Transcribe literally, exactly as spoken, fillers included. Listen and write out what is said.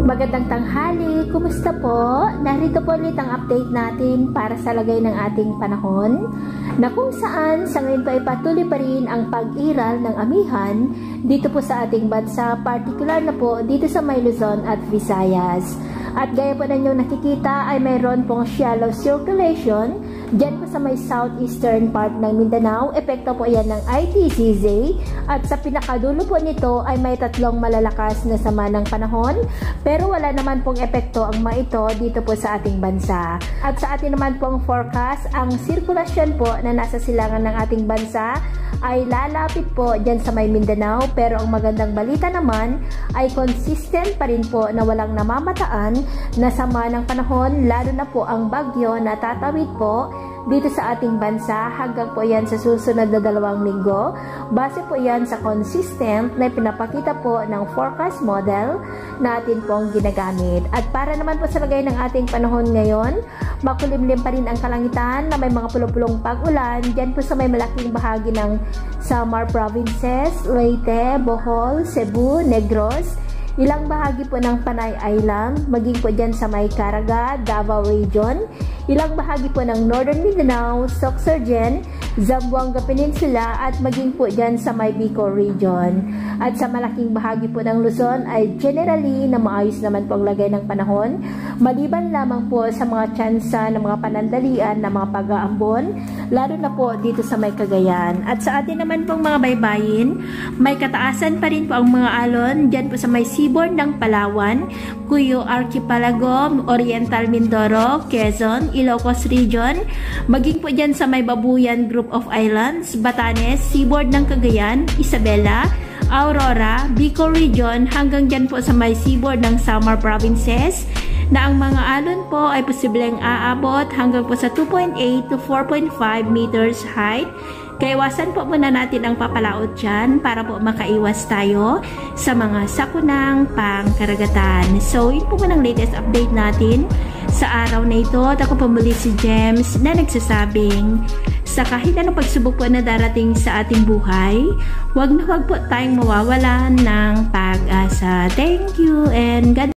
Magandang tanghali, kumusta po? Narito po ulit ang update natin para sa lagay ng ating panahon na kung saan sa ngayon pa ay patuloy pa rin ang pag-iral ng amihan dito po sa ating bansa, particular na po dito sa May Luzon at Visayas. At gaya po na inyong nakikita ay mayroon pong shallow circulation dyan po sa may southeastern part ng Mindanao. Epekto po yan ng I T C Z at sa pinakadulo po nito ay may tatlong malalakas na sama ng panahon, pero wala naman pong epekto ang mga ito dito po sa ating bansa. At sa atin naman pong forecast, ang sirkulasyon po na nasa silangan ng ating bansa ay lalapit po dyan sa may Mindanao, pero ang magandang balita naman ay consistent pa rin po na walang namamataan na sama ng panahon, lalo na po ang bagyo na tatawid po dito sa ating bansa hanggang po yan sa susunod na dalawang linggo. Base po yan sa consistent na pinapakita po ng forecast model natin pong ginagamit. At para naman po sa lagay ng ating panahon ngayon, makulimlim pa rin ang kalangitan na may mga pulong-pulong pag-ulan dyan po sa may malaking bahagi ng Samar Provinces, Leyte, Bohol, Cebu, Negros, ilang bahagi po ng Panay Island, maging po dyan sa may Caraga, Davao Region, ilang bahagi po ng Northern Mindanao, Sorsogon, Zamboanga Peninsula, at maging po dyan sa may Bicol Region. At sa malaking bahagi po ng Luzon ay generally na maayos naman po ang lagay ng panahon, maliban lamang po sa mga tsansa ng mga panandalian na mga pag-aambon, lalo na po dito sa may Cagayan. At sa atin naman pong mga baybayin, may kataasan pa rin po ang mga alon dyan po sa may seaboard ng Palawan, Cuyo Archipelago, Oriental Mindoro, Quezon, Ilocos Region, maging po dyan sa may Babuyan Group of Islands, Batanes, seaboard ng Cagayan, Isabela, Aurora, Bicol Region, hanggang dyan po sa may seaboard ng Samar Provinces, na ang mga alon po ay posibleng aabot hanggang po sa two point eight to four point five meters height. Kaya iwasan po muna natin ang papalaot dyan para po makaiwas tayo sa mga sakunang pangkaragatan. So, yun po muna ang latest update natin sa araw na ito. At ako po muli si James na nagsasabing, sa kahit anong pagsubok po na darating sa ating buhay, huwag na huwag po tayong mawawalan ng pag-asa. Thank you and God